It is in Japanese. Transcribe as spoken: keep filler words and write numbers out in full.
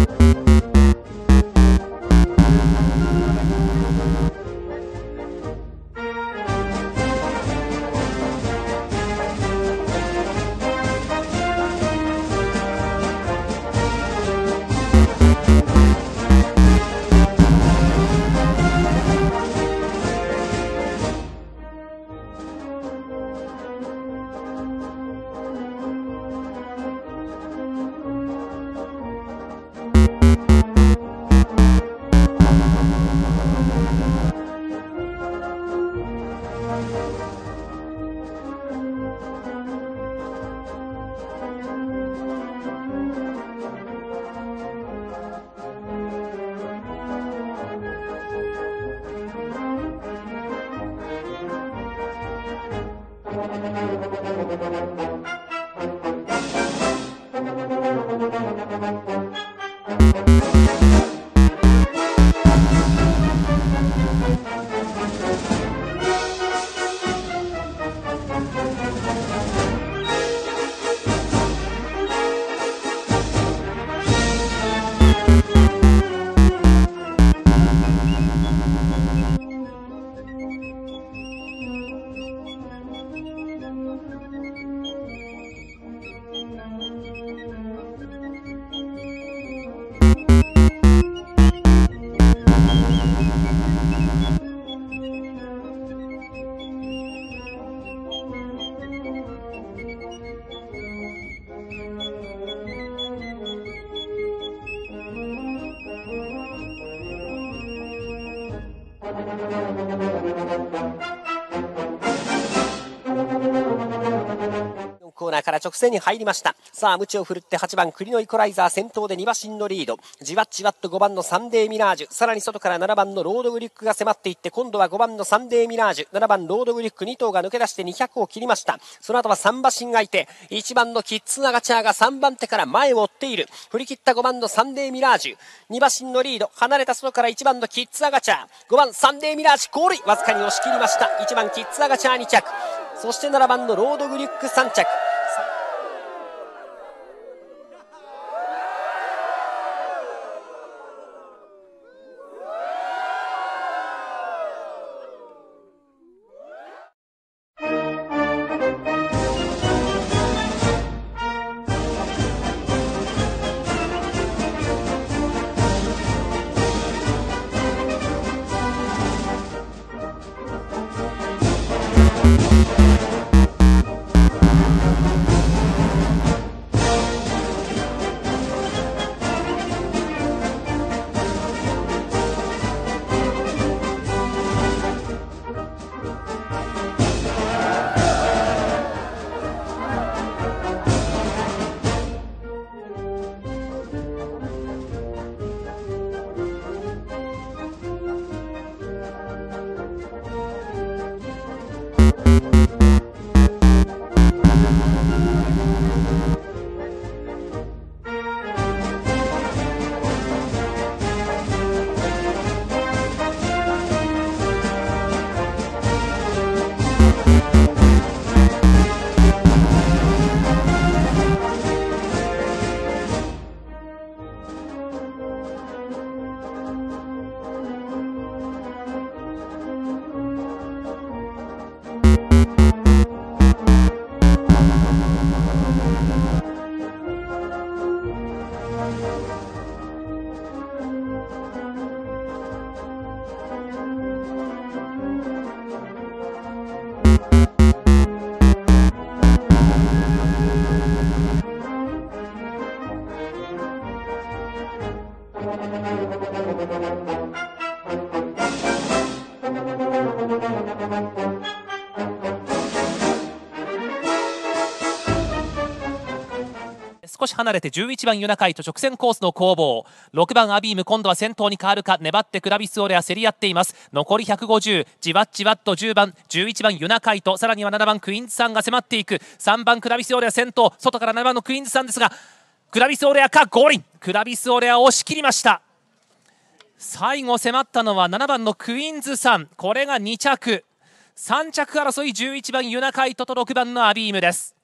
コーナーから直線に入りました。さあ鞭を振るってはちばん栗のイコライザー先頭でに馬身のリード、じわっじわっとごばんのサンデーミラージュ、さらに外からななばんのロードグリュックが迫っていって、今度はごばんのサンデーミラージュ、ななばんロードグリュックに頭が抜け出してにひゃくを切りました。その後はさん馬身がいて、いちばんのキッズナガチャーがさんばん手から前を追っている。振り切ったごばんのサンデーミラージュ、に馬身のリード、離れた外からいちばんのキッズナガチャー、ごばんサンデーミラージュゴールイ、わずかに押し切りました。いちばんキッズナガチャーに着、そしてななばんのロードグリュックさん着。 少し離れてじゅういちばんユナカイと直線コースの攻防、ろくばんアビーム今度は先頭に変わるか、粘ってクラビスオレア競り合っています。残りひゃくごじゅう、じわっじわっとじゅうばん、じゅういちばんユナカイと、さらにはななばんクイーンズさんが迫っていく。さんばんクラビスオレア先頭、外からななばんのクイーンズさんですが、クラビスオレアかゴーリン、クラビスオレアを押し切りました。最後迫ったのはななばんのクイーンズさん、これがに着、さん着争いじゅういちばんユナカイトとろくばんのアビームです。